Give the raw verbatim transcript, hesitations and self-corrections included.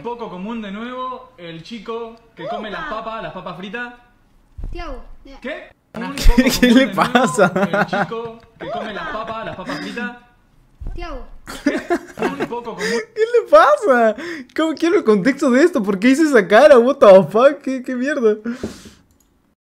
poco común de nuevo, el chico que come las papas, las papas fritas. Tiago. ¿Qué? ¿Qué le pasa? El chico que come las papas, las papas fritas. Tiago. Un poco común. ¿Qué le pasa? ¿Cómo quiero el contexto de esto? ¿Por qué hice esa cara? What the fuck? ¿Qué, qué mierda?